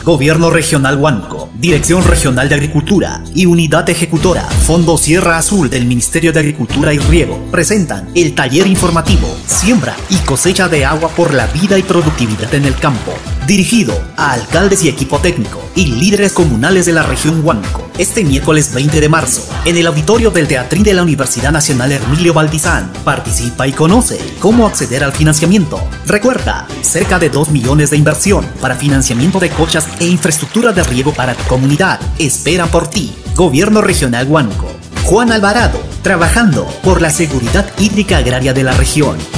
Gobierno Regional Huánuco, Dirección Regional de Agricultura y Unidad Ejecutora Fondo Sierra Azul del Ministerio de Agricultura y Riego presentan el taller informativo Siembra y cosecha de agua por la vida y productividad en el campo, dirigido a alcaldes y equipo técnico y líderes comunales de la región Huánuco, este miércoles 20 de marzo, en el auditorio del Teatrín de la Universidad Nacional Hermilio Valdizán. Participa y conoce cómo acceder al financiamiento. Recuerda, cerca de 2 millones de inversión para financiamiento de cochas e infraestructura de riego para tu comunidad esperan por ti. Gobierno Regional Huánuco. Juan Alvarado, trabajando por la seguridad hídrica agraria de la región.